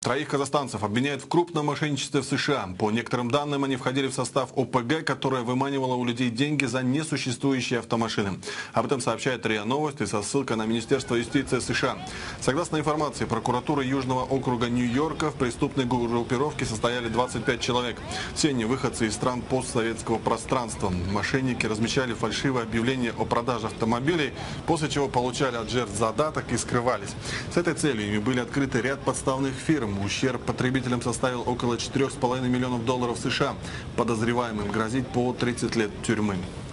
Троих казахстанцев обвиняют в крупном мошенничестве в США. По некоторым данным, они входили в состав ОПГ, которая выманивала у людей деньги за несуществующие автомашины. Об этом сообщает РИА Новости со ссылкой на Министерство юстиции США. Согласно информации прокуратуры Южного округа Нью-Йорка, в преступной группировке состояли 25 человек. Все они выходцы из стран постсоветского пространства. Мошенники размещали фальшивые объявления о продаже автомобилей, после чего получали от жертв задаток и скрывались. С этой целью ими были открыты ряд подставных фирм. Ущерб потребителям составил около $4,5 миллионов США. Подозреваемым грозит по 30 лет тюрьмы.